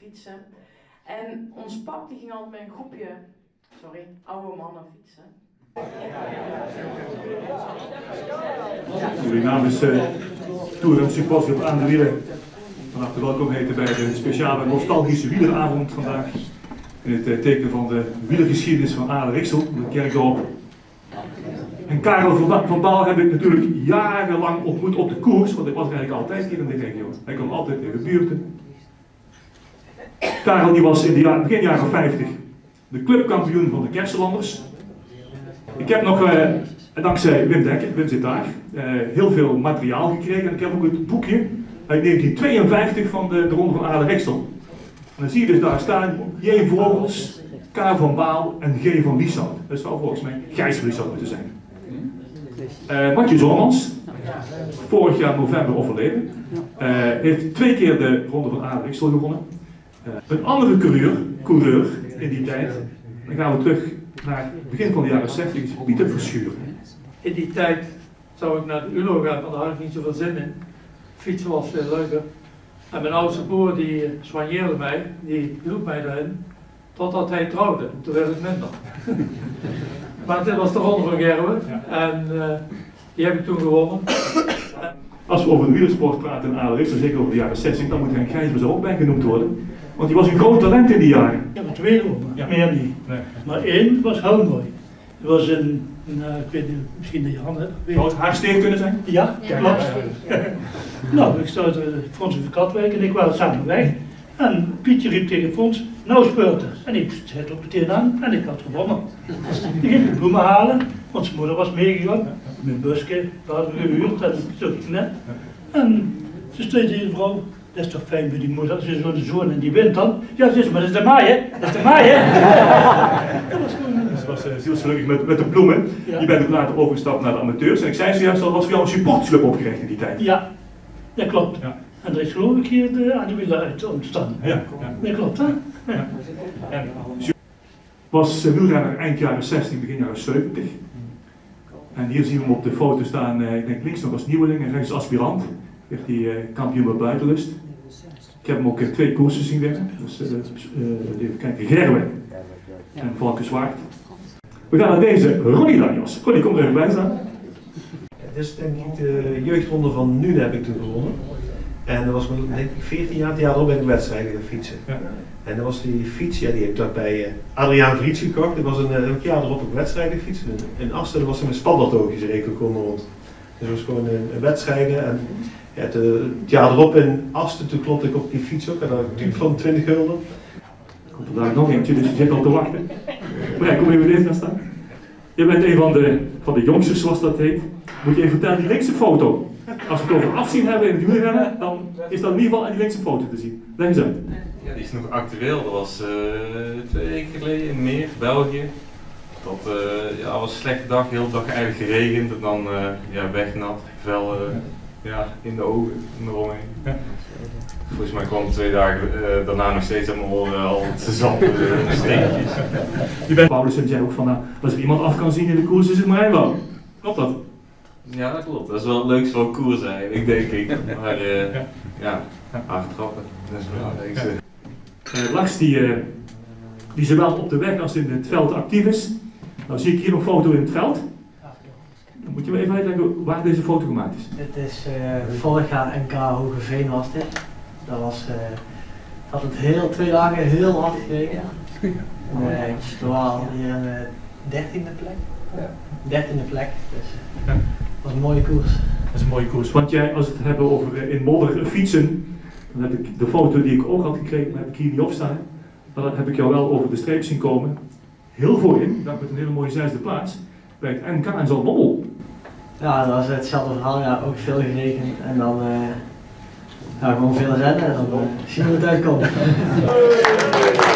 fietsen. En ons pap die ging altijd met een groepje, oude mannen fietsen. Jullie namens Tour en Symposium aan de wielen van harte welkom heten bij de speciale nostalgische wieleravond vandaag. In het teken van de wielergeschiedenis van Aarle Rixel, de Kerkdorp. En Karel van Baal heb ik natuurlijk jarenlang ontmoet op de koers, want ik was eigenlijk altijd hier in de regio. Hij kwam altijd in de buurten. Karel die was in de begin jaren 50 de clubkampioen van de Kerselanders. Ik heb nog, dankzij Wim Dekker, Wim zit daar, heel veel materiaal gekregen. En ik heb ook het boekje uit 1952 van de Ronde van Aarle Rixel. En dan zie je dus daar staan J. Vogels, K. van Baal en G. van Lieshout. Dat zou volgens mij Gijs van Lieshout moeten zijn. Mathieu Zormans, vorig jaar november overleden, heeft 2 keer de Ronde van Aarle Rixel gewonnen. Een andere coureur in die tijd, dan gaan we terug naar het begin van de jaren 60, is Pieter Verschuren. In die tijd zou ik naar de ULO gaan, maar daar had ik niet zoveel zin in. Fietsen was veel leuker. En mijn oudste broer die soigneerde mij, die hielp mij daarin, totdat hij trouwde. En toen werd het minder. Maar dit was de Ronde van Gerwen en die heb ik toen gewonnen. Als we over de wielersport praten in Aarle Rixel, zeker over de jaren 60, dan moet Henk Gijsbers er ook bij genoemd worden. Want die was een groot talent in die jaren. Ja, 2 gewonnen, meer niet. Nee. Maar 1 was heel mooi. Dat was ik weet niet, misschien dat je hand hebt. Zou het Haarsteeg kunnen zijn? Ja, klopt. Nou, ik stond Frans in Katwijk en ik was samen weg. En Pietje riep tegen Frans, nou speelt het. En ik zette op meteen aan en ik had gewonnen. Ik ging de bloemen halen, want zijn moeder was meegegaan. Mijn busje hadden we gehuurd en zo ging net. En ze zei tegen de vrouw, dat is toch fijn bij die moeder, als je zo'n zoon en die wint dan. Ja, ze zei, maar dat is de maai, hè? Dat is de maai, hè? Dat was gewoon... Ze was zielsgelukkig met de bloemen. Ja. Je bent ook later overgestapt naar de amateurs. En ik zei zojuist, dat was voor jou een supportersclub opgericht in die tijd. Ja, dat klopt. Ja. En er is geloof ik hier aan de wielen uit ontstaan. Ja. Dat klopt, hè? Ja. Ja. Was wielrenner eind jaren 60, begin jaren 70. En hier zien we hem op de foto staan, ik denk links nog als nieuweling en rechts als aspirant. Werd hij kampioen bij Buitenlust. Ik heb hem ook 2 koersen zien winnen. Dus even kijken, Gerwen en Valkenswaard. We gaan naar deze Ronnie Daniels. Ronnie, kom er even bij staan. Dit is denk ik de jeugdronde van Nune heb ik toen gewonnen. En dat was denk ik 14 jaar, het jaar erop ben ik wedstrijden gaan fietsen. Ja. En dat was die fiets, ja, die heb ik dat bij Adriaan Vries gekocht. Dat was een jaar erop een wedstrijden fietsen. In Asten was er met spandartoogjes regelkomen rond. Dus dat was gewoon een wedstrijden. En ja, het jaar erop in Asten, toen klopte ik op die fiets ook. En dan had ik een tube van 20 gulden. Er komt vandaag nog eentje, dus je zit al te wachten. Maar ja, kom even deze gaan staan. Je bent een van de jongsters, zoals dat heet. Moet je even vertellen, die linkse foto. Als we het over afzien hebben in het wielrennen, dan is dat in ieder geval aan die linkse foto te zien. Leg eens uit. Ja, die is nog actueel. Dat was 2 weken geleden in Meer, België. Dat ja, was een slechte dag, heel de dag eigenlijk geregend en dan ja, wegnat, vel in de ogen, in de rond heen. Ja. Volgens mij kwam 2 dagen daarna nog steeds aan mijn oren al te zand, steentjes. Paulus zei ook van, als er iemand af kan zien in de koers is het maar hij wel. Klopt dat? Ja, dat klopt. Dat is wel het leukste van koers eigenlijk, denk ik. Maar ja, hard trappen, dat is het belangrijkste. Lars die zowel op de weg als in het veld actief is. Nou zie ik hier een foto in het veld. Dan moet je me even uitleggen waar deze foto gemaakt is. Dit is vorig jaar NK Hogeveen was dit. Dat was, had het 2 dagen heel hard gekregen. We waren hier in de 13e plek. 13e plek, dus dat was een mooie koers. Dat is een mooie koers. Want jij, als we het hebben over in modder fietsen, dan heb ik de foto die ik ook had gekregen, maar heb ik hier niet op staan. Maar dan heb ik jou wel over de streep zien komen. Heel voorin, dat met een hele mooie 6e plaats, bij het NK in Zaltbommel. Ja, dat was hetzelfde verhaal, ja, ook veel geregend en dan gewoon veel rennen en dan zien we het uitkomen.